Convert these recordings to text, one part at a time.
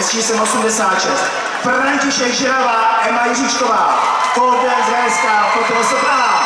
s číslem 86. František Žirava, Emma Jiříčková, Pole Dance VSK, Fotovosto Praha.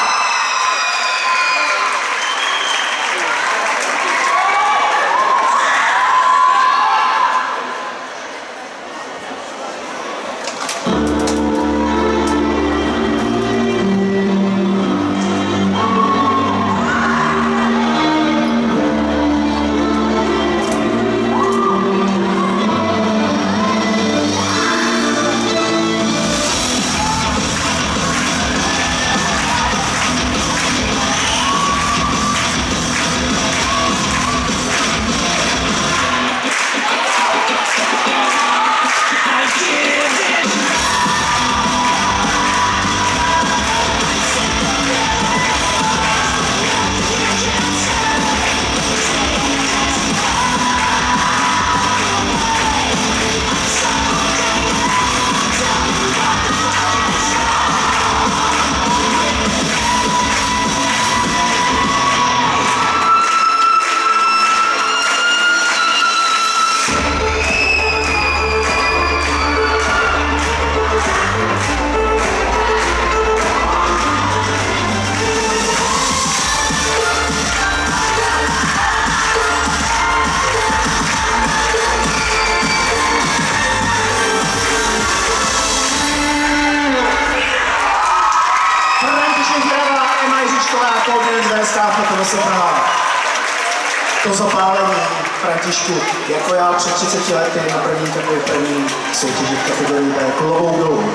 To zapálení, Františku, jako já před 30 lety na první soutěži v kategorii B, klobouk dolů.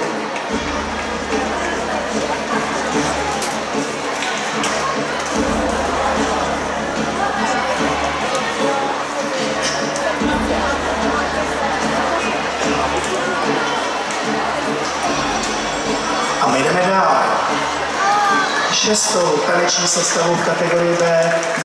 A my jdeme dál. 6. taneční sestavu v kategorii B